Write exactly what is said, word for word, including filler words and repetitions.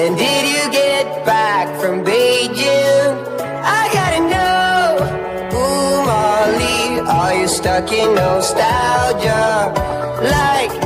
When did you get back from Beijing? I gotta know. Ooh, Molly, are you stuck in nostalgia? Like